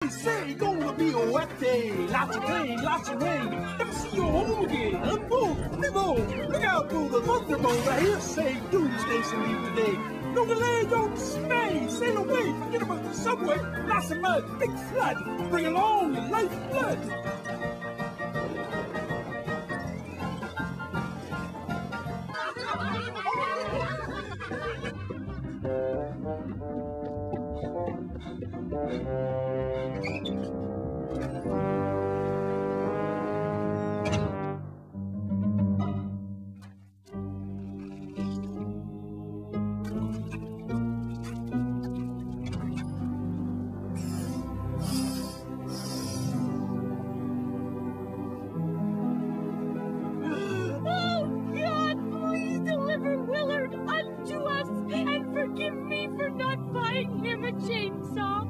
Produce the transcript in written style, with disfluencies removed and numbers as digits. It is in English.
say gonna be a wet day. Lots of pain, lots of rain. Never see you home again. Unfold, live on. Look out through the thunderbolt. I hear say doomsday should leave today. No delay, don't dismay. Sail away, forget about the subway. Lots of mud, big flood. Bring along your lifeblood. Willard unto us, and forgive me for not buying him a chainsaw.